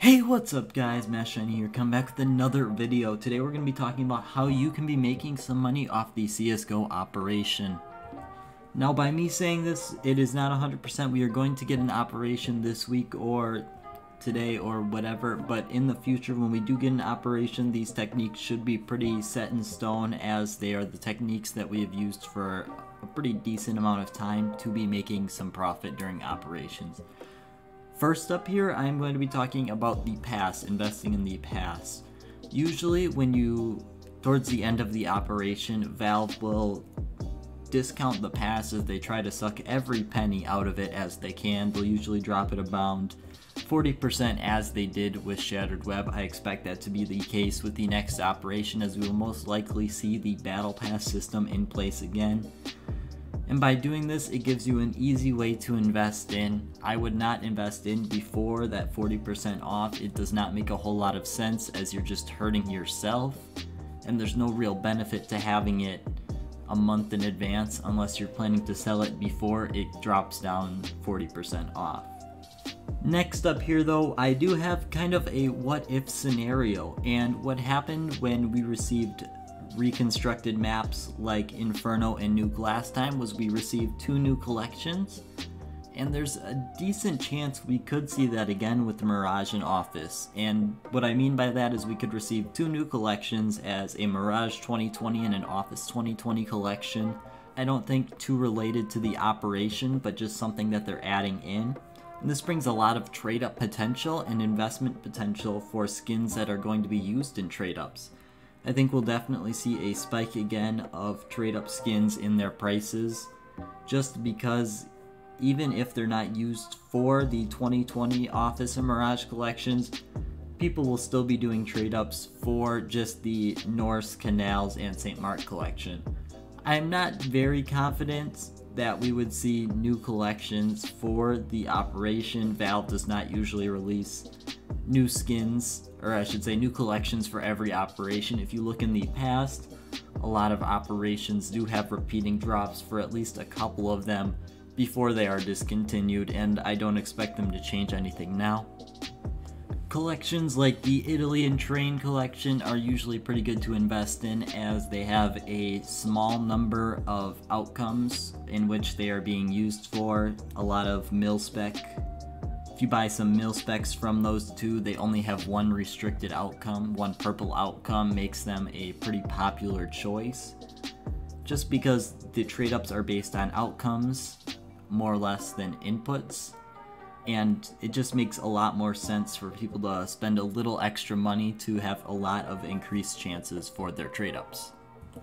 Hey, what's up guys, MaskShiny here, come back with another video. Today we're going to be talking about how you can be making some money off the CSGO operation. Now by me saying this, it is not 100% we are going to get an operation this week or today or whatever, but in the future when we do get an operation, these techniques should be pretty set in stone, as they are the techniques that we have used for a pretty decent amount of time to be making some profit during operations. First up here, I'm going to be talking about the pass, investing in the pass. Usually towards the end of the operation, Valve will discount the pass as they try to suck every penny out of it as they can. They'll usually drop it around 40% as they did with Shattered Web. I expect that to be the case with the next operation, as we will most likely see the Battle Pass system in place again. And by doing this, it gives you an easy way to invest in. I would not invest in before that 40% off. It does not make a whole lot of sense, as you're just hurting yourself, and there's no real benefit to having it a month in advance unless you're planning to sell it before it drops down 40% off. Next up here though, I do have kind of a what if scenario, and what happened when we received reconstructed maps like Inferno and Nuke last time was we received 2 new collections, and there's a decent chance we could see that again with the Mirage and Office. And what I mean by that is we could receive 2 new collections as a Mirage 2020 and an Office 2020 collection. I don't think too related to the operation, but just something that they're adding in. And this brings a lot of trade up potential and investment potential for skins that are going to be used in trade ups. I think we'll definitely see a spike again of trade-up skins in their prices, just because even if they're not used for the 2020 Office and Mirage collections, people will still be doing trade-ups for just the Norse, Canals, and St. Mark collection. I'm not very confident that we would see new collections for the operation. Valve does not usually release new skins, or I should say new collections for every operation. If you look in the past, a lot of operations do have repeating drops for at least a couple of them before they are discontinued, and I don't expect them to change anything now. Collections like the Italy and Train collection are usually pretty good to invest in, as they have a small number of outcomes in which they are being used for. A lot of mil-spec. If you buy some mil-specs from those 2, they only have 1 restricted outcome. 1 purple outcome makes them a pretty popular choice, just because the trade-ups are based on outcomes more or less than inputs. And it just makes a lot more sense for people to spend a little extra money to have a lot of increased chances for their trade-ups.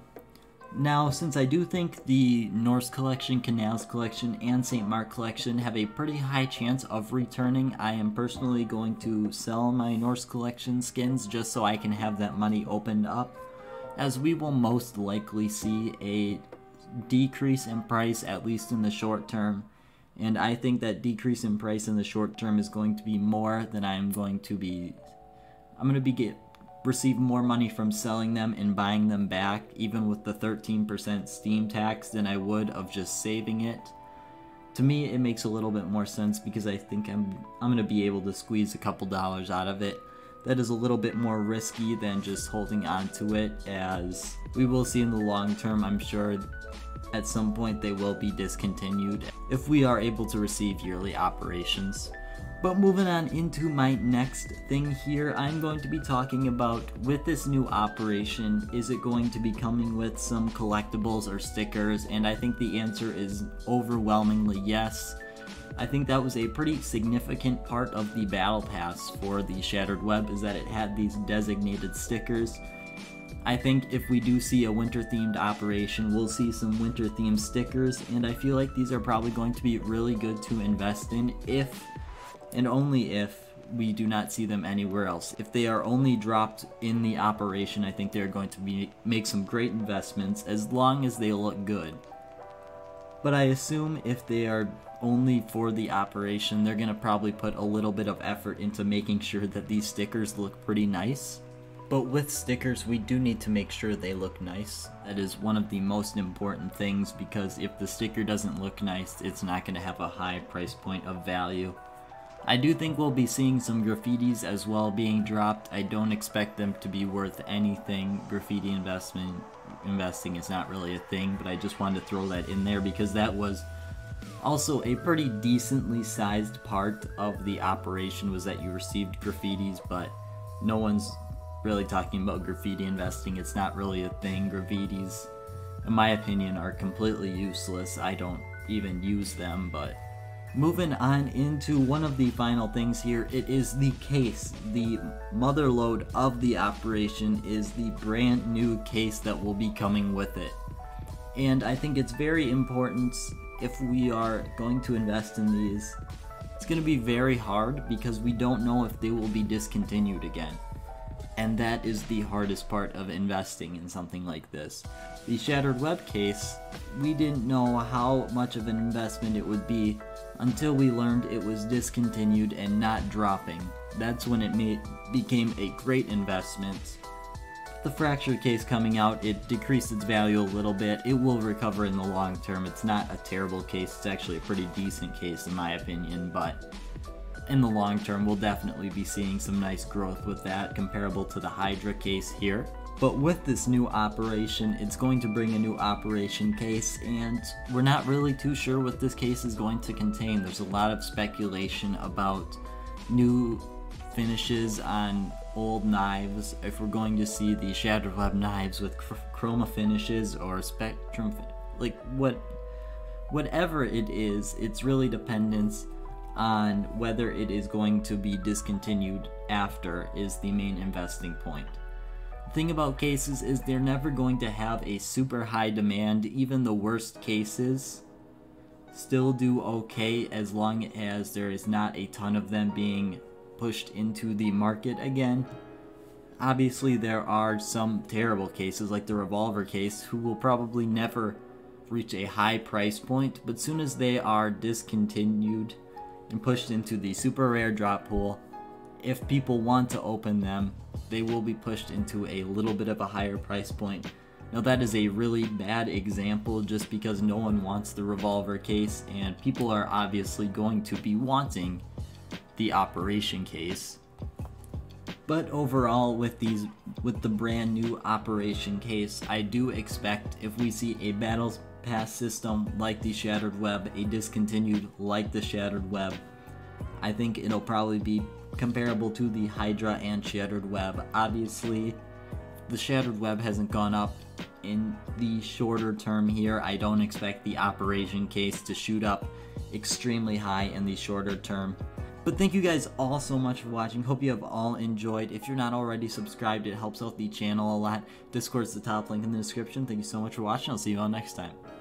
Now, since I do think the Norse collection, Canals collection, and St. Mark collection have a pretty high chance of returning, I am personally going to sell my Norse collection skins just so I can have that money opened up, as we will most likely see a decrease in price, at least in the short term. And I think that decrease in price in the short term is going to be more than I'm going to receive more money from selling them and buying them back, even with the 13% Steam tax, than I would of just saving it. To me, it makes a little bit more sense, because I think I'm going to be able to squeeze a couple dollars out of it. That is a little bit more risky than just holding on to it, as we will see in the long term. I'm sure at some point they will be discontinued if we are able to receive yearly operations. But moving on into my next thing here, I'm going to be talking about, with this new operation, is it going to be coming with some collectibles or stickers? And I think the answer is overwhelmingly yes. I think that was a pretty significant part of the Battle Pass for the Shattered Web, is that it had these designated stickers. I think if we do see a winter-themed operation, we'll see some winter-themed stickers, and I feel like these are probably going to be really good to invest in if, and only if, we do not see them anywhere else. If they are only dropped in the operation, I think they're going to make some great investments, as long as they look good. But I assume if they are only for the operation, they're going to probably put a little bit of effort into making sure that these stickers look pretty nice. But with stickers, we do need to make sure they look nice. That is one of the most important things, because if the sticker doesn't look nice, it's not going to have a high price point of value. I do think we'll be seeing some graffitis as well being dropped. I don't expect them to be worth anything. Graffiti investing is not really a thing, but I just wanted to throw that in there because that was also a pretty decently sized part of the operation, was that you received graffitis, but no one's really talking about graffiti investing. It's not really a thing. Graffitis, in my opinion, are completely useless. I don't even use them. But moving on into one of the final things here, it is the case. The mother lode of the operation is the brand new case that will be coming with it. And I think it's very important, if we are going to invest in these, it's going to be very hard because we don't know if they will be discontinued again. And that is the hardest part of investing in something like this. The Shattered Web case, we didn't know how much of an investment it would be until we learned it was discontinued and not dropping. That's when it became a great investment. The Fractured case coming out, it decreased its value a little bit. It will recover in the long term. It's not a terrible case. It's actually a pretty decent case in my opinion, but in the long term we'll definitely be seeing some nice growth with that, comparable to the Hydra case here. But with this new operation, it's going to bring a new operation case, and we're not really too sure what this case is going to contain. There's a lot of speculation about new finishes on old knives, if we're going to see the Shattered Web knives with chroma finishes or spectrum, like whatever it is, it's really dependent on whether it is going to be discontinued after is the main investing point. The thing about cases is they're never going to have a super high demand. Even the worst cases still do okay as long as there is not a ton of them being pushed into the market again. Obviously there are some terrible cases like the Revolver case who will probably never reach a high price point, but soon as they are discontinued and pushed into the super rare drop pool, if people want to open them, they will be pushed into a little bit of a higher price point. Now that is a really bad example just because no one wants the Revolver case, and people are obviously going to be wanting the Operation case. But overall, with the brand new Operation case, I do expect, if we see a Battle Pass system like the Shattered Web, a discontinued like the Shattered Web, I think it'll probably be comparable to the Hydra and Shattered Web. Obviously, the Shattered Web hasn't gone up in the shorter term here. I don't expect the Operation case to shoot up extremely high in the shorter term. But thank you guys all so much for watching. Hope you have all enjoyed. If you're not already subscribed, it helps out the channel a lot. Discord's the top link in the description. Thank you so much for watching. I'll see you all next time.